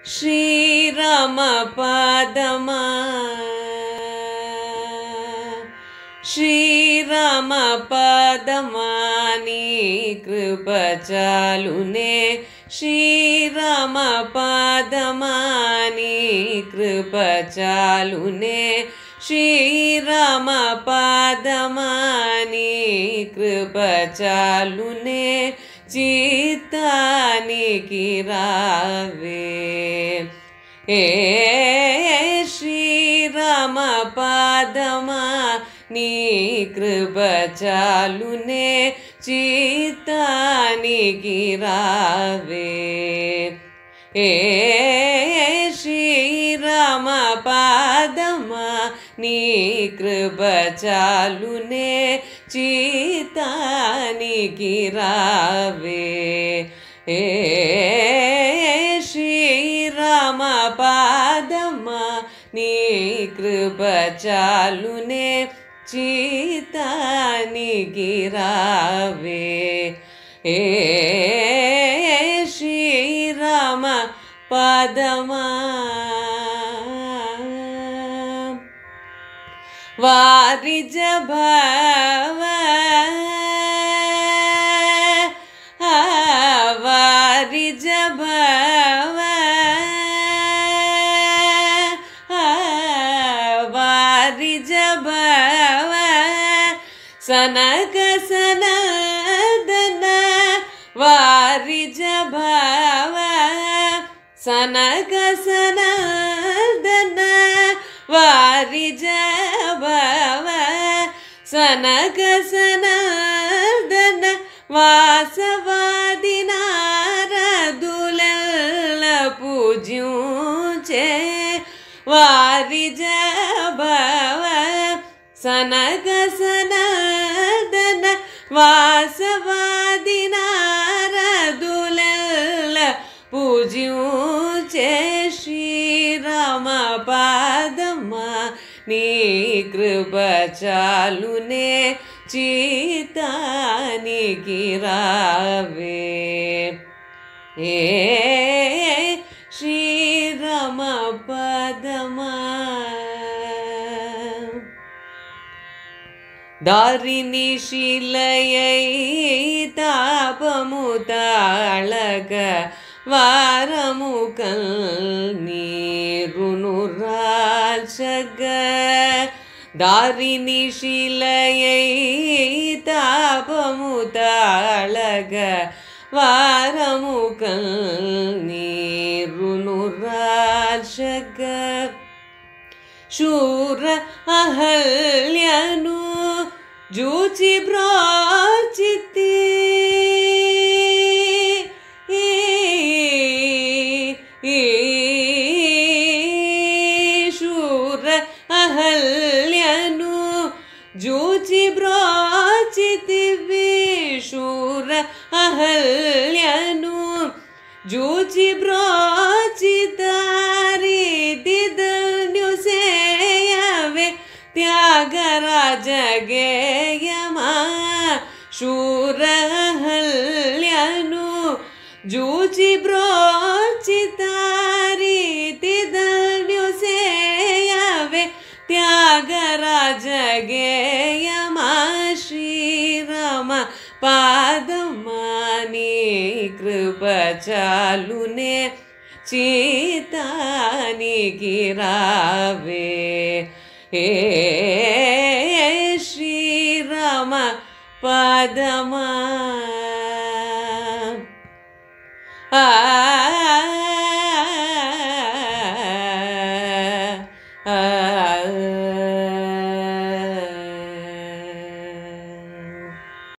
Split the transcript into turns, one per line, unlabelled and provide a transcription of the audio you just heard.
శ్రీరామ పాదమా శ్రీరామ పాదమా నీ కృప చాలునే శ్రీరామ పాదమా నీ కృప చాలునే శ్రీరామ పాదమా నీ కృప చాలునే చిత్తానికి రావే ఏ శ్రీరామ పాదమా నీ కృప చాలునే చిత్తానికి రావే ఏ శ్రీరామ పాదమా నీ కృప చాలునే చిత్తానికి రావే ఏ శ్రీరామ పాదమా నీ కృప చాలునే చిత్తానికి రావే ఏ శ్రీరామ పాదమా వారిజ భావ వారిజ భావ వారిజ భావ సనక సనదన వారిజ భావ సనక సనదన వారిజ భావ సనక సనదన వాసవాది నారదుల పూజ్యుచే వారిజ భావ సనక సనదన వాసవాది నారదుల పూజ్యుచే శ్రీరామ పాదమా నీ కృప చాలునే చిత్తానికి రావే ఏ శ్రీరామ పాదమా దారిని శిలయై తాపము తాళక వారము కల్నీరును రాల్చగ దారిని శిలయై తాపము తాళగ వారము కల్నీరును రాల్చగ శూర అహల్యను జూచి బ్రోచితి శూర అహల్యను జూచి బ్రోచితివి శూర అహల్యను జూచి బ్రోచితారీతి ధన్యుసేయవే త్యాగరాజ గేయమా శూర అహల్యను జూచి బ్రోచితారీతి ధన్యుసేయవే త్యాగరాజ గేయమా శ్రీరామ పాదమా నీ కృప చాలునే చిత్తానికి రావే ఏ శ్రీరామ పాదమా